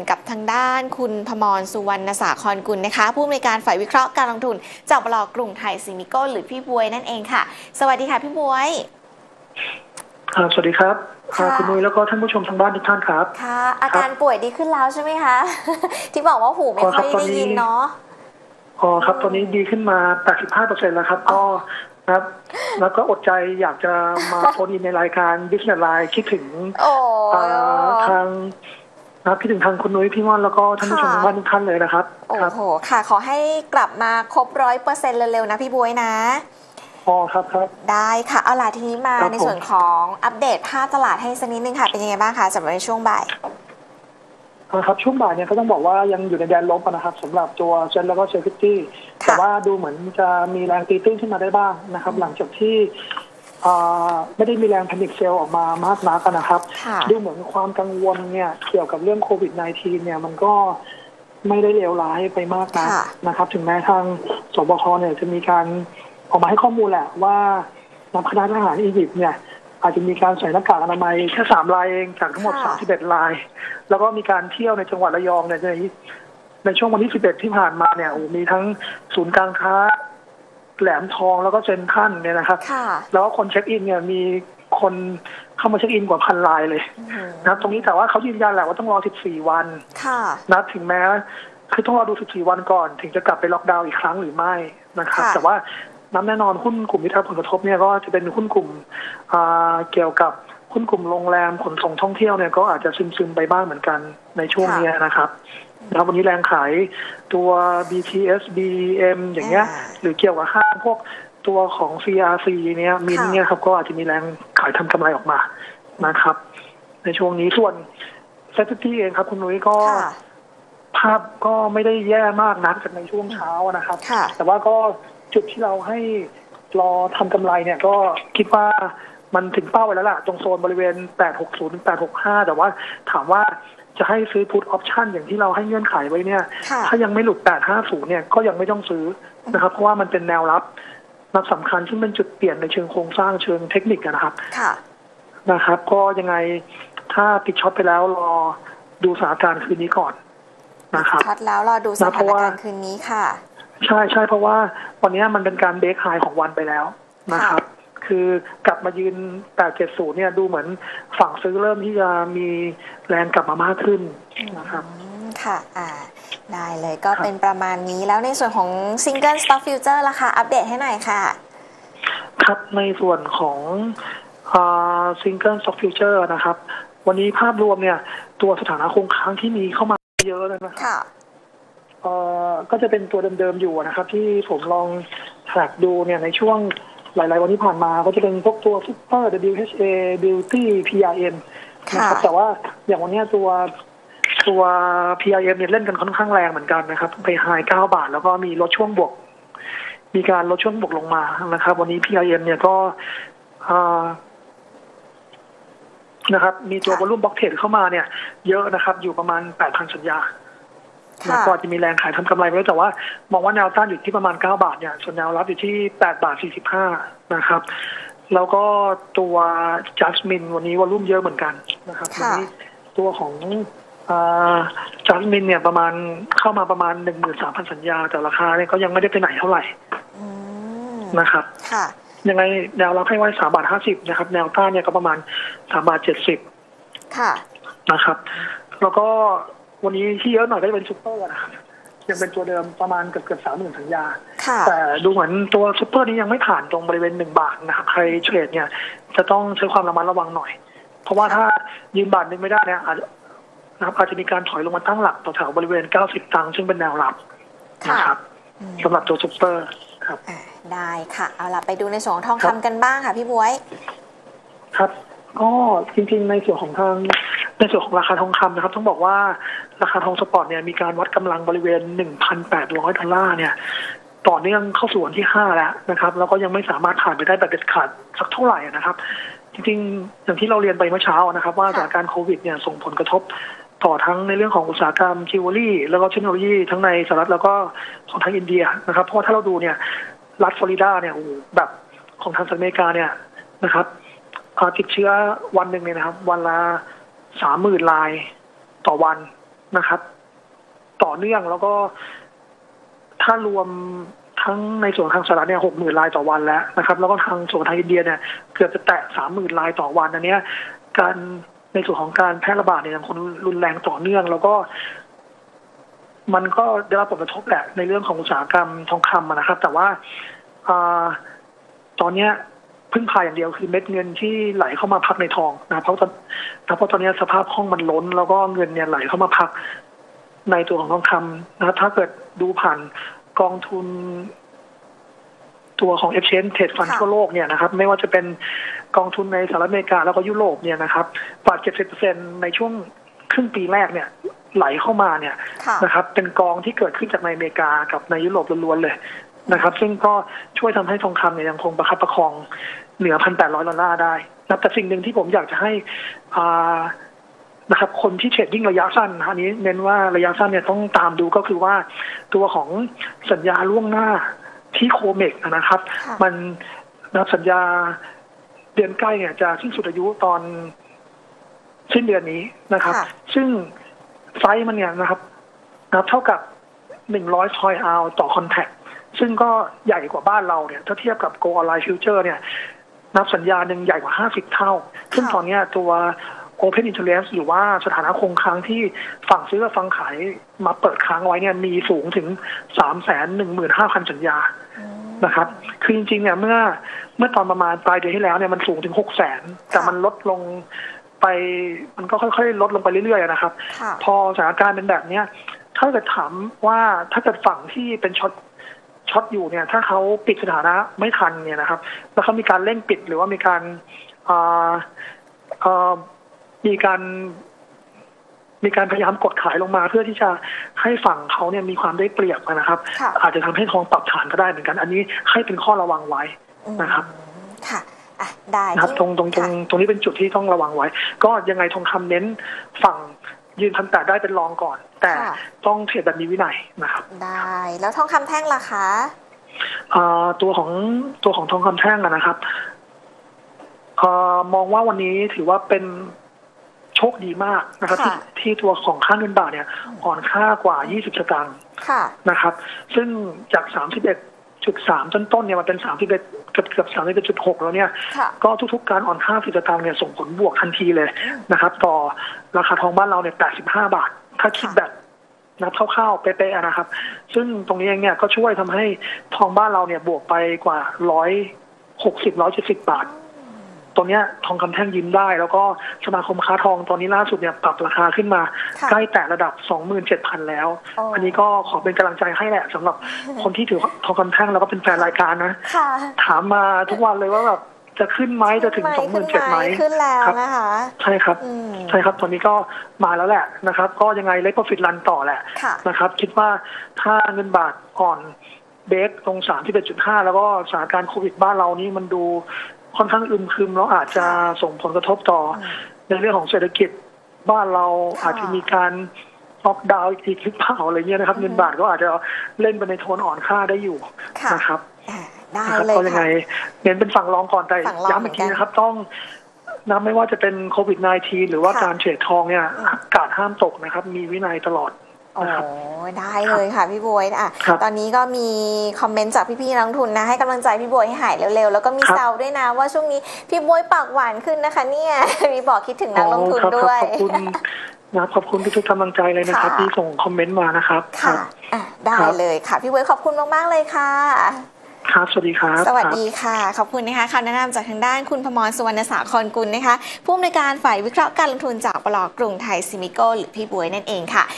กับทางด้านคุณพมรสุวรรณสาครกุลนะคะผู้อำนวยการฝ่ายวิเคราะห์การลงทุนจากบล.กรุงไทยซิมิโก้หรือพี่บวยนั่นเองค่ะสวัสดีค่ะพี่บวยสวัสดีครับคุณนุ้ยแล้วก็ท่านผู้ชมทางบ้านทุกท่านครับค่ะอาการป่วยดีขึ้นแล้วใช่ไหมคะ ที่บอกว่าหูไม่ค่อยได้ยินเนาะครับตอนนี้ดีขึ้นมา 85% แล้วครับก็ครับแล้วก็อดใจอยากจะมาโฟนอินในรายการ Business Line คิดถึงทางคิดถึงทางคุณนุ้ยพี่ม่อนแล้วก็ท่านผู้ชมทางบ้านทุกท่านเลยนะครับโอ้โหค่ะขอให้กลับมาครบ 100% เร็วๆนะพี่บวยนะครับได้ค่ะเอาล่ะทีนี้มาในส่วนของอัปเดตภาพตลาดให้สักนิดนึงค่ะเป็นยังไงบ้างคะสำหรับในช่วงบ่ายครับช่วงบ่ายเนี่ยก็ต้องบอกว่ายังอยู่ในแดนลบนะครับสำหรับตัวเซ็นแล้วก็เซฟิตี้แต่ว่าดูเหมือนจะมีแรงตีตื้นขึ้นมาได้บ้างนะครับหลังจากที่ไม่ได้มีแรงแพนิคเซลออกมามากนักนะครับดูเหมือนความกังวลเนี่ยเกี่ยวกับเรื่องโควิด -19 เนี่ยมันก็ไม่ได้เลวร้ายไปมากนักนะครับถึงแม้ทางสบคเนี่ยจะมีการออกมาให้ข้อมูลแหละว่านำคณะทหารอียิปต์เนี่ยอาจจะมีการใส่หน้ากากอนามัยแค่3 รายเองจากทั้งหมด31 รายแล้วก็มีการเที่ยวในจังหวัดระยองเนี่ยในช่วงวันที่11ที่ผ่านมาเนี่ยมีทั้งศูนย์การค้าแหลมทองแล้วก็เซ็นทรัลเนี่ยนะครับแล้วก็คนเช็คอินเนี่ยมีคนเข้ามาเช็คอินกว่า1,000 รายเลยนะตรงนี้แต่ว่าเขายืนยันแหละว่าต้องรอ14 วันนะถึงแม้คือต้องรอดู14 วันก่อนถึงจะกลับไปล็อกดาวน์อีกครั้งหรือไม่นะครับแต่ว่าแน่นอนหุ้นกลุ่มที่ได้รับผลกระทบเนี่ยก็จะเป็นหุ้นกลุ่มเกี่ยวกับหุ้นกลุ่มโรงแรมขนส่งท่องเที่ยวเนี่ยก็อาจจะซึมๆไปบ้างเหมือนกันในช่วงนี้นะครับแล้ววันนี้แรงขายตัว BTS BM อย่างเงี้ยหรือเกี่ยวกับห้างพวกตัวของ CRC เนี่ยมินเนี่ยครับก็อาจจะมีแรงขายทำกำไรออกมานะครับในช่วงนี้ส่วนเซ็ตตี้เองครับคุณนุ้ยก็ภาพก็ไม่ได้แย่มากนักจากในช่วงเช้านะครับแต่ว่าก็จุดที่เราให้รอทำกำไรเนี่ยก็คิดว่ามันถึงเป้าไปแล้วล่ะตรงโซนบริเวณ860 ถึง 865แต่ว่าถามว่าจะให้ซื้อ put option อย่างที่เราให้เงื่อนไขไว้เนี่ยถ้ายังไม่หลุด850เนี่ยก็ยังไม่ต้องซื้อนะครับเพราะว่ามันเป็นแนวรับสำคัญซึ่งเป็นจุดเปลี่ยนในเชิงโครงสร้างเชิงเทคนิคนะครับก็ยังไงถ้าปิดช็อตไปแล้วรอดูสถานการณ์คืนนี้ก่อนนะครับช็อตแล้วรอดูสถานการณ์คืนนี้ค่ะใช่เพราะว่าวันนี้มันเป็นการเบรกไฮของวันไปแล้วนะครับคือกลับมายืน870เนี่ยดูเหมือนฝั่งซื้อเริ่มที่จะมีแรงกลับมามากขึ้นนะครับค่ะได้เลยก็เป็นประมาณนี้แล้วในส่วนของ Single Stock Future ราคาอัปเดตให้หน่อยค่ะครับในส่วนของSingle Stock Future นะครับวันนี้ภาพรวมเนี่ยตัวสถานะคงค้างที่มีเข้ามาเยอะเลยนะครับก็จะเป็นตัวเดิมๆอยู่นะครับที่ผมลองแทร็กดูเนี่ยในช่วงหลายๆวันที่ผ่านมาก็จะเป็นพวกตัว Super WHA Beauty PRM นะครับแต่ว่าอย่างวันนี้ตัว PRM เนี่ยเล่นกันค่อนข้างแรงเหมือนกันนะครับไปไฮ9 บาทแล้วก็มีลดช่วงบวกมีการลดช่วงบวกลงมานะครับวันนี้ PRM เนี่ยก็นะครับมีตัววอลุ่มบล็อกเทรดเข้ามาเนี่ยเยอะนะครับอยู่ประมาณ 8,000 สัญญาก็จะมีแรงขายทำกำไรไว้แต่ว่ามองว่าแนวต้านอยู่ที่ประมาณ9 บาทเนี่ยส่วนแนวรับอยู่ที่8.45 นะครับแล้วก็ตัวจัสมินวันนี้วอลุ่มเยอะเหมือนกันนะครับวันนี้ตัวของจัสมินเนี่ยประมาณเข้ามาประมาณ 13,000 สัญญาแต่ราคาเนี่ยก็ยังไม่ได้ไปไหนเท่าไหร่นะครับยังไงแนวรับให้ไว้3.50 นะครับแนวต้านเนี่ยก็ประมาณ3.70 ค่ะนะครับแล้วก็วันนี้ที่เยอะหน่อยก็จะเป็นซุปเปอร์นะครับยังเป็นตัวเดิมประมาณเกือบ 30,000 สัญญาแต่ดูเหมือนตัวซุปเปอร์นี้ยังไม่ผ่านตรงบริเวณ1 บาทนะครับใครเทรดเนี่ยจะต้องใช้ความระมัดระวังหน่อยเพราะว่าถ้ายืนบาทนึงไม่ได้เนี่ยอาจจะมีการถอยลงมาตั้งหลักแถวบริเวณ90 ตังค์ซึ่งเป็นแนวรับนะครับสำหรับตัวซุปเปอร์ครับได้ค่ะเอาล่ะไปดูในส่วนของทองคำกันบ้างค่ะพี่บ๊วยครับก็จริงๆในส่วนของราคาทองคำนะครับต้องบอกว่าราคาทองสปอร์ตเนี่ยมีการวัดกำลังบริเวณ $1,800 เนี่ยต่อเนื่องเข้าสู่วันที่5แล้วนะครับแล้วก็ยังไม่สามารถผ่านไปได้แบบเด็ดขาดสักเท่าไหร่นะครับจริงๆอย่างที่เราเรียนไปเมื่อเช้านะครับว่าสถานการณ์โควิดเนี่ยส่งผลกระทบต่อทั้งในเรื่องของอุตสาหกรรมจิวเวลรี่แล้วก็เทคโนโลยีทั้งในสหรัฐแล้วก็ของทางอินเดียนะครับเพราะว่าถ้าเราดูเนี่ยรัฐฟลอริดาเนี่ยแบบของทางสหรัฐอเมริกาเนี่ยนะครับติดเชื้อวันหนึ่งเนี่ยนะครับวันละ 30,000 รายต่อวันนะครับต่อเนื่องแล้วก็ถ้ารวมทั้งในส่วนทางสหรัฐเนี่ย60,000 รายต่อวันแล้วนะครับแล้วก็ทางส่วนทางอินเดียเนี่ยเกือบจะแตะ30,000 รายต่อวันอันนี้การในส่วนของการแพร่ระบาดเนี่ยยังคงรุนแรงต่อเนื่องแล้วก็มันก็ได้รับผลกระทบแหละในเรื่องของอุตสาหกรรมทองคำนะครับแต่ว่าตอนนี้พึ่งพาอย่างเดียวคือเม็ดเงินที่ไหลเข้ามาพักในทองนะเพราะตอนนี้สภาพคล่องมันล้นแล้วก็เงินเนี่ยไหลเข้ามาพักในตัวของทองคำนะถ้าเกิดดูผ่านกองทุนตัวของ Exchange Trade Fund ทั่วโลกเนี่ยนะครับไม่ว่าจะเป็นกองทุนในสหรัฐอเมริกาแล้วก็ยุโรปเนี่ยนะครับกว่า 70% ในช่วงครึ่งปีแรกเนี่ยไหลเข้ามาเนี่ยนะครับเป็นกองที่เกิดขึ้นจากในอเมริกากับในยุโรปล้วนๆเลยนะครับซึ่งก็ช่วยทำให้ทองคำเนี่ยยังคงประคับประคองเหนือ $1,800 ได้นะแต่สิ่งหนึ่งที่ผมอยากจะให้นะครับคนที่เทรดดิ้งระยะสั้นอันนี้เน้นว่าระยะสั้นเนี่ยต้องตามดูก็คือว่าตัวของสัญญาล่วงหน้าที่โคเมกนะครับมันนับสัญญาเดือนใกล้เนี่ยจะสิ้นสุดอายุตอนสิ้นเดือนนี้นะครับซึ่งไซส์มันเนี่ยนะครับเท่ากับ100 troy ounce ต่อคอนแทคซึ่งก็ใหญ่กว่าบ้านเราเนี่ยถ้าเทียบกับ Go Online Future เนี่ยนับสัญญาหนึ่งใหญ่กว่า50 เท่าซึ่งตอนนี้ตัว Open Interest หรือว่าสถานะคงค้างที่ฝั่งซื้อกับฝั่งขายมาเปิดค้างไว้เนี่ยมีสูงถึง 315,000 สัญญานะครับคือจริงๆเนี่ยเมื่อตอนประมาณปลายเดือนที่แล้วเนี่ยมันสูงถึง 600,000 แต่มันลดลงไปมันก็ค่อยๆลดลงไปเรื่อยๆนะครับพอสถานการณ์เป็นแบบนี้ถ้าเกิดถามว่าถ้าเกิดฝั่งที่เป็นช็อตอยู่เนี่ยถ้าเขาปิดสถานะไม่ทันเนี่ยนะครับแล้วเขามีการเร่งปิดหรือว่ามีการพยายามกดขายลงมาเพื่อที่จะให้ฝั่งเขาเนี่ยมีความได้เปรียบนะครับอาจจะทำให้ทองปรับฐานก็ได้เหมือนกันอันนี้ให้เป็นข้อระวังไว้นะครับค่ะได้ครับตรงนี้เป็นจุดที่ต้องระวังไว้ก็ยังไงทองคำเน้นฝั่งยืน1,800ได้เป็นรองก่อนแต่ต้องเทรดแบบมีวินัยนะครับได้แล้วทองคำแท่งล่ะคะตัวของทองคำแท่งนะครับมองว่าวันนี้ถือว่าเป็นโชคดีมากนะครับที่ตัวของค่าเงินบาทเนี่ยอ่อนค่ากว่า20 สตางค์นะครับซึ่งจาก31.3 ต้นเนี่ยมันเป็น31เกือบ31.6 แล้วเนี่ยก็ทุกๆการอ่อนค่า10 สตางค์เนี่ยส่งผลบวกทันทีเลยนะครับต่อราคาทองบ้านเราเนี่ย85 บาทถ้าคิดแบบนับคร่าวๆเป๊ะๆนะครับซึ่งตรงนี้เองเนี่ยก็ช่วยทำให้ทองบ้านเราเนี่ยบวกไปกว่า170 บาทตรงนี้ทองคำแท่งยิ้มได้แล้วก็สมาคมค้าทองตอนนี้ล่าสุดเนี่ยปรับราคาขึ้นมาใกล้แตะระดับ 27,000 แล้วอันนี้ก็ขอเป็นกำลังใจให้แหละสำหรับคนที่ถือทองคำแท่งแล้วก็เป็นแฟนรายการนะถามมาทุกวันเลยว่าแบบจะขึ้นไหมจะถึง 27,000 ไหมขึ้นแล้วนะคะใช่ครับตอนนี้ก็มาแล้วแหละนะครับก็ยังไงเล็กโปรฟิตรันต่อแหละนะครับคิดว่าถ้าเงินบาทอ่อนเบรกตรง 31.5 แล้วก็สถานการณ์โควิดบ้านเรานี่มันดูค่อนข้างอึมครึมแล้วอาจจะส่งผลกระทบต่อในเรื่องของเศรษฐกิจบ้านเราอาจจะมีการล็อกดาวน์อีกหรือเปล่าอะไรเงี้ยนะครับเงินบาทก็อาจจะเล่นไปในโทนอ่อนค่าได้อยู่นะครับได้เลยก็ยังไงเน้นเป็นฝั่งรองก่อนแต่ย้ำอีกทีนะครับต้องไม่ว่าจะเป็นโควิด -19 หรือว่าการเทรดทองเนี่ยกาดห้ามตกนะครับมีวินัยตลอดโอ้ได้เลยค่ะพี่บวยตอนนี้ก็มีคอมเมนต์จากพี่ๆนักลงทุนนะให้กำลังใจพี่บวยให้หายเร็วๆแล้วก็มีแซวด้วยนะว่าช่วงนี้พี่บวยปากหวานขึ้นนะคะเนี่ยมีบอกคิดถึงนักลงทุนด้วยขอบคุณทุกกำลังใจเลยนะครับที่ส่งคอมเมนต์มานะครับค่ะได้เลยค่ะพี่บวยขอบคุณมากๆเลยค่ะครับสวัสดีครับสวัสดีค่ะขอบคุณนะคะคำแนะนำจากทางด้านคุณพมร สุวรรณสาครกุลนะคะผู้อำนวยการฝ่ายวิเคราะห์การลงทุนจากบล.กรุงไทยซิมิโก้หรือพี่บวยนั่นเองค่ะ